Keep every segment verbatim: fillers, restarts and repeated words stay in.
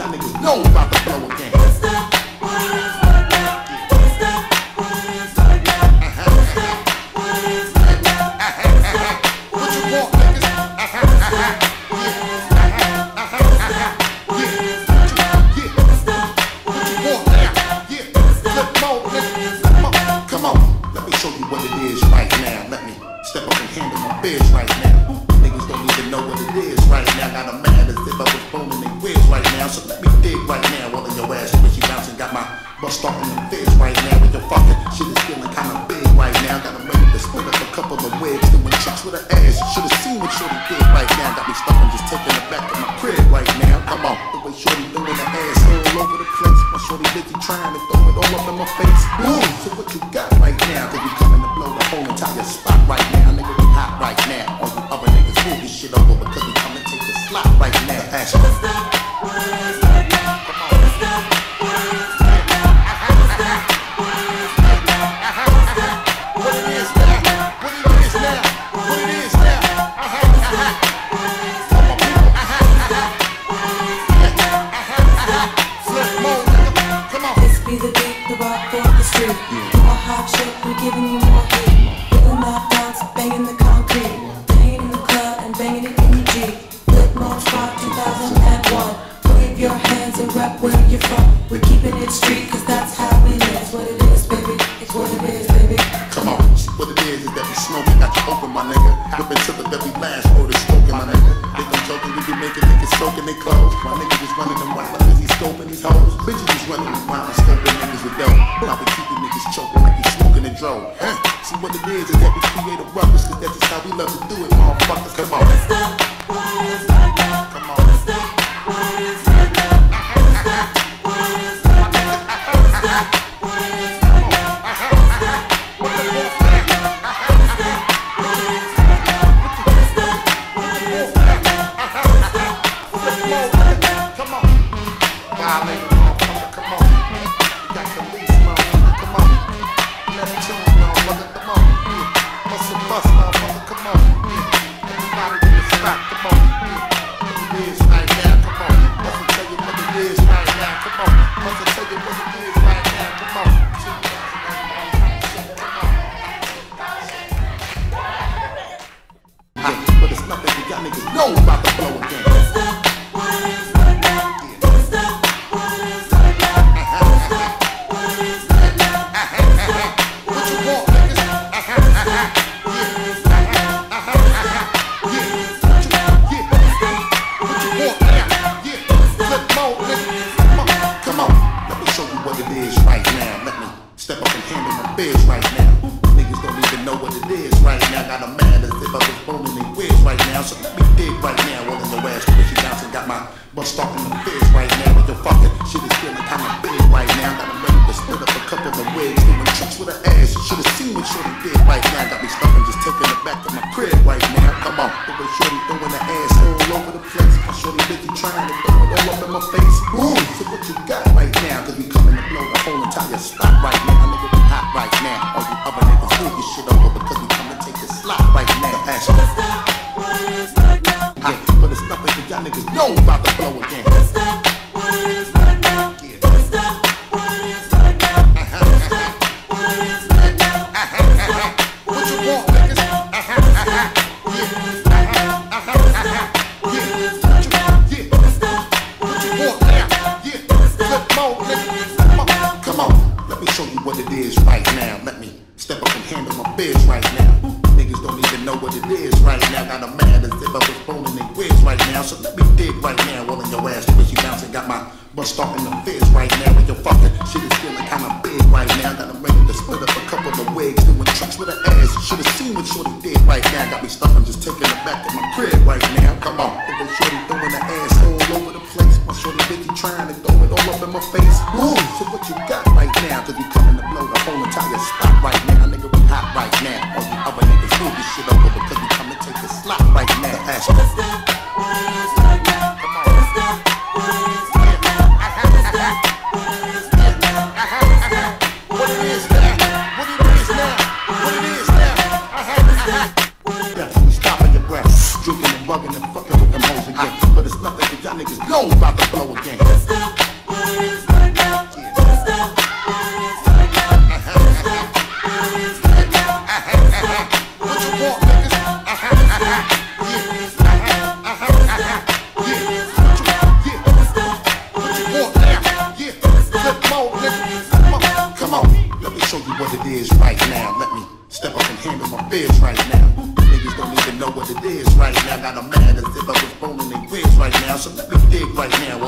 y'all niggas know about the flow again. Busta, what it is right now. Busta, what it is right now. Busta, what it is right now. Busta, What you want, niggas? Come on, let me show you what it is right now. Let me step up and handle my biz right now. Niggas don't even know what it is right now. Got them mad as if I was born in their whiz right now. So let me dig right now. While in your ass, when she bouncing, got my bust off in the fizz right now. With your fucking shit is feeling kinda big right now. Got them ready to split up a couple of wigs, doing tricks with her ass. Should've seen what Shorty did right now. Got me stopping, just taking it back to my crib right now. Come on, the way Shorty doing her ass all over the place. My Shorty busy trying to throw it all up in my face. Ooh, so what you got right now? Cause we coming to blow the whole entire spot right now. Nigga, we hot right now. All you other niggas move this shit over because we come and take the slot right now. Action. Busta, what it is right now. Busta, what it is right now. Busta, what it is right now. Busta, What it is now? What it is now? What it is now? Flip mode, nigga. Come on. this be the beat, the rock off the street. You a hot chick, we giving you more heat. Feeling knocked out, banging the concrete. Banging in the club and banging it in the Jeep. Flip mode spot two thousand one. Wave your hands and rap where you're from. We're keeping it street, cause that's how we live. It's what it is, baby. It's what it is, baby. Come on, what it is is that we smoking, got you open, my nigga. Whipping till the very last word is spoken, my nigga. They gon' joking, we be making niggas soaking their clothes. My nigga just running them wild, like he's scoping these hoes. Bitches just running them wild, scoping niggas with dough. I be keeping niggas choking like he's smoking a drone. Huh? See what it is is that we create a ruckus, cause that's just how we love to do it, motherfuckers. Come on. Busta, what it is right now. Come on. Busta, what it is right now. Busta, what it is right now. Busta, what it is right now. Busta, what it is right now. Busta, what it is right now. Busta, what it is right now. Busta, what it is right now. Come on. Violate, motherfucker, come on. You got the least, motherfucker, come on. Neptune, motherfucker, come on. Muscle bust, motherfucker, come on. Everybody in the spot, come on. What it is right now, come on. Must tell you what it is right now, come on. Must tell you what it is right now, come on. But it's nothing that y'all niggas know about the flow again. Busta, what it is right now. Busta, what it is right now. Busta, what it is right now. Busta, What you want, niggas? what it is right now. What it is right now. Busta, What you want now? Yeah, flip mode, nigga. Come on, come on. Let me show you what it is right now. Let me step up and handle my biz right now. Niggas don't even know what it is right now. Got them mad as if I was born in their whiz right now. So let me dig right now. While in your ass, when she bouncing, got my bust off in the fizz right now. With your fucking shit is feeling kinda big right now. Got them ready to split up a couple of wigs, doing tricks with her ass. You should've seen what Shorty did right now. Got me stuck and just taking it back to my crib right now. Come on, the way Shorty throwing her ass all over the place. My Shorty busy trying to throw it all up in my face. Ooh, so what you got right now? Cause we coming to blow the whole entire spot right now. Nigga, we hot right now. All you other niggas move this shit over because we come to take the slot right now. Action. Busta, what it is right now. Yeah, but it's nothing that y'all niggas know about the flow again. Busta, what it is right now. Busta, what it is right now. Busta, what it is right now. Busta, What you want, niggas? what it is right now. What it is right now. Yeah, Busta, what you want now? Yeah, flip mode, nigga. Come on, come on. Let me show you what it is right now. Let me step up and handle my biz right now. Niggas don't even know what it is right now. Got them mad as if I was born in their whiz right now. So let me dig right now. While in your ass, when she bouncing, got my bust off in the fizz right now. With your fucking shit is feeling kinda big right now. Got them ready to split up a couple of wigs, doing tricks with her ass. You should've seen what Shorty did right now. Got me stuck and just taking it back to my crib right now. Come on, the way Shorty throwing her ass all over the place. My Shorty busy trying to throw it all up in my face. Ooh, so what you got right now? Cause we coming to blow the whole entire spot right now. Nigga, we hot right now. All you other niggas move this shit over because we come to take the slot right now. Action. Busta, what it is right now. Busta, what it is right now. Busta, what it is right now. Busta, What it is now? What it is now? What it is now? Definitely stopping your breath, drinking and bugging and fucking with them hoes again. But it's nothing that y'all niggas know about the flow again. Busta,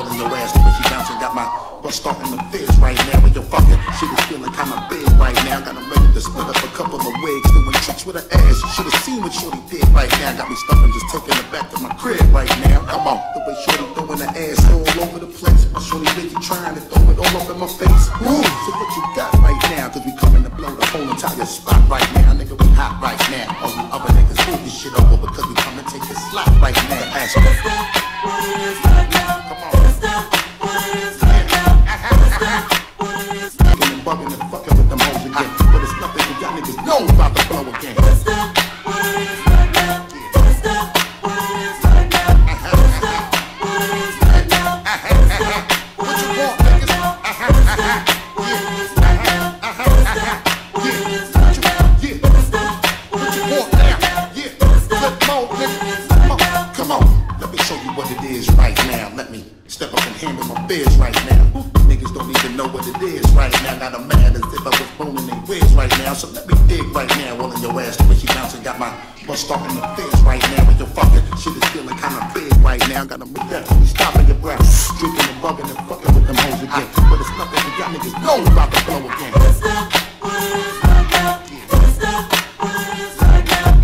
all in your ass. The way she bouncing got my butt starting to fizz right now. With your fucking shit is feeling kinda big right now. Got 'em ready to split up a couple of wigs, doing tricks with her ass. You should've seen what Shorty did right now. Got me stuffing, just taking her back to my crib right now. Come on, the way Shorty throwing her ass all over the place. My Shorty busy trying to throw it all up in my face. Ooh, so what you got right now? Cause we coming to blow the whole entire spot right now. Nigga, we hot right now. All you other niggas move this shit over because we come and take the slot right now. Ask me. What it is right now. Come on. What it is right now. What it is right now. And bugging and fucking with them hoes again. But it's nothing that y'all niggas know about the flow again. What it is right now. What it is right now. What it is right now. What you want, niggas? What it is right now. What it is right now. Yeah. What you want now? Yeah. Flip mode, nigga. Come on. Come on. Let me show you what it is right now. Let me step up and handle my biz right now. Niggas don't even know what it is right now. Got 'em mad as if I was boning they whiz right now. So let me dig right now, all in your ass. The way she bouncing got my butt starting to fizz right now. With your fucking shit is feeling kinda big right now. Got 'em with that, stopping your breath, drinking and bugging and fucking with them hoes again. But it's nothing that y'all niggas know about the flow again. What it is right now. What it is right now. What it is right now.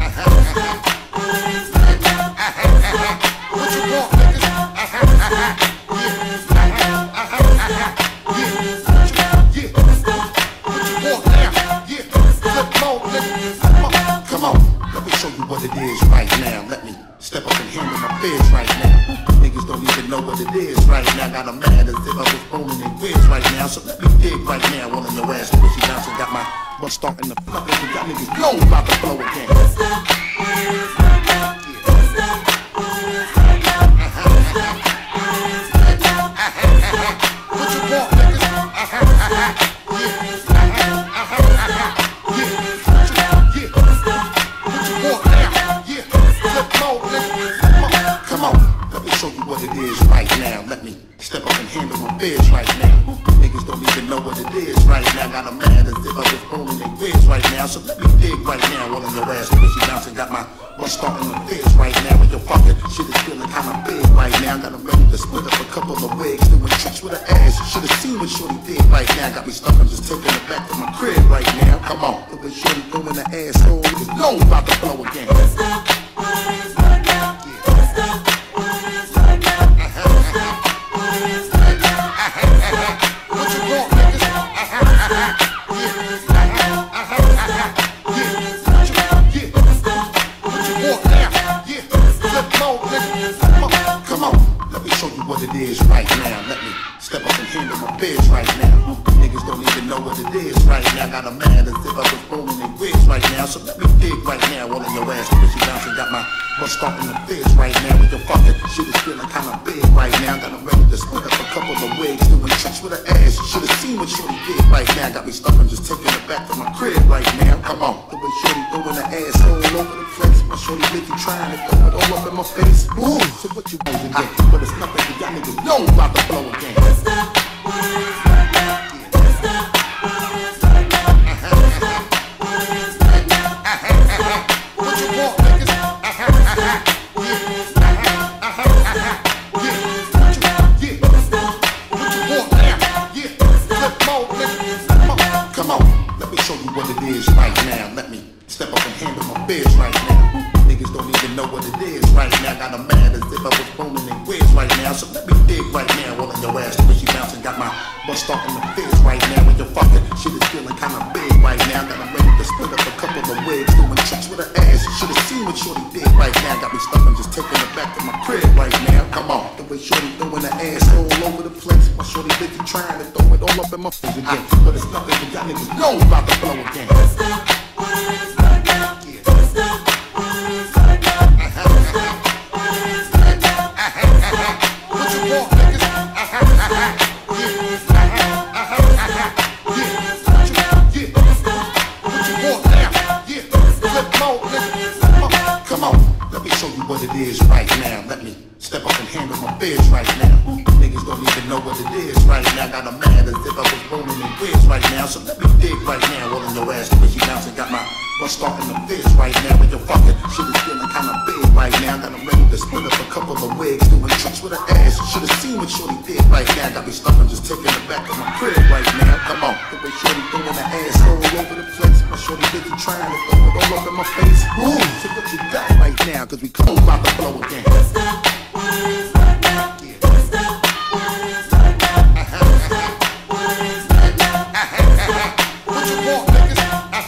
What you want, niggas? What it is right now. Let me step up and handle my biz right now. Niggas don't even know what it is right now. Got 'em mad as if I was boning they whiz right now. So let me dig right now, all in your ass. The way she bouncing got my butt starting to fuck. So y'all niggas know about the flow again. What it is right now. What it is right now. What it is right now. What you want, niggas? What it is right now. What it is right now. Yeah. What you want now? Yeah. Flip mode, nigga. Come on. Let me show you what it is right now. Let me step up and handle my biz right now. Niggas don't even know what it is right now. Got 'em mad as if I was boning they whiz right now. So let me dig right now, all in your ass. The way she bouncing got my butt starting to fizz right now. With your fucking shit is feeling kinda big right now. Got 'em ready to split up a couple of wigs, doing tricks with her ass. You should've seen what Shorty did right now. Got me stuck, I'm just taking her back to my crib right now. Come on, the way Shorty throwing her ass all niggas know about the flow again. What it is right now. What it is right now. What it is right now. What it is right now. What you want, niggas? What it is right now. What it is right now. Yeah. What you want now? Yeah. Flip mode, nigga. Come on. Come on. Let me show you what it is right now. Let me step up and handle my biz right now. Niggas don't even know what it is right now. Got 'em mad as if I was boning they whiz right now. So let me dig right now, all in your ass. The way she bouncing got my butt starting to fizz right now. With your fucking shit is feeling kinda big right now. Got 'em ready to split up a couple of wigs, doing tricks with her ass. You should've seen what Shorty did right now. Got me stuck, I'm just taking her back to my crib right now. Come on, the way Shorty throwing her ass all over the place. My Shorty busy trying to throw it all up in my face. Ooh, so what you want again? But it's nothing that y'all niggas know about the flow again. What it is right now. What it is right now. What it is right now. What you want, niggas? What it is right now. What it is right now. Yeah. What you want now? Yeah. Flip mode, nigga. Come on. Come on. Let me show you what it is right now. Let me step up and handle my biz right now. Niggas don't even know what it is right now. Got 'em mad as if I was boning they whiz right now. So let me dig right now, all in your ass. The way she bouncing got my butt starting to fizz right now. With your fucking shit is feeling kinda big right now. Got 'em ready to split up a couple of wigs, doing tricks with her ass. You should've seen what Shorty did right now. Got me stuck, I'm just taking her back to my crib right now. Come on, the way Shorty throwing her ass all over the place. My Shorty busy trying to throw it all up in my face again. But it's nothing that y'all niggas know about the flow again. What it is right now. What it is right now. What it is right now. What you want, niggas? What it is right now. What it is right now. Yeah. What you want now? Yeah. Flip mode, nigga. Come on. Come on. Let me show you what it is right now. Let me step up and handle my biz right now. Niggas don't even know what it is right now. Got 'em mad as if I was boning they whiz right now. So let me dig right now, all in your ass. The way she bouncing got my But starting to fizz right now with your fucking shit is feeling kinda big right now. Got 'em ready to split up a couple of wigs, doing tricks with her ass. Should've seen what Shorty did right now. Got me stuffing, just taking it back to my crib right now. Come on, the way Shorty throwing her ass all over the place. My Shorty busy trying to throw it all up in my face. Ooh, so what you got right now? Cause we come about to blow again. Busta, what it is right now. Busta, what it is right now. Busta, what it is right now. What you want, niggas?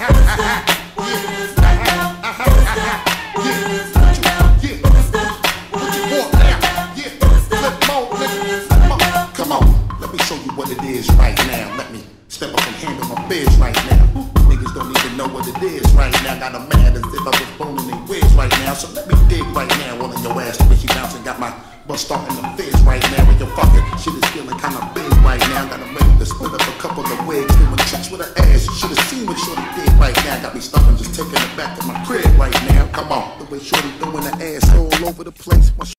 What it is right now. Let me step up and handle my biz right now. Niggas don't even know what it is right now. Got a mad as if I was born in their whiz right now. So let me dig right now. All in your ass the way she bouncing. Got my butt starting to fizz right now. With your fucking shit is feeling kinda big right now. Got 'em ready to split up a couple of wigs, doing tricks with her ass. You should've seen what Shorty did right now. Got me stuffing, just taking it back to my crib right now. Come on, the way Shorty throwing her ass all over the place. My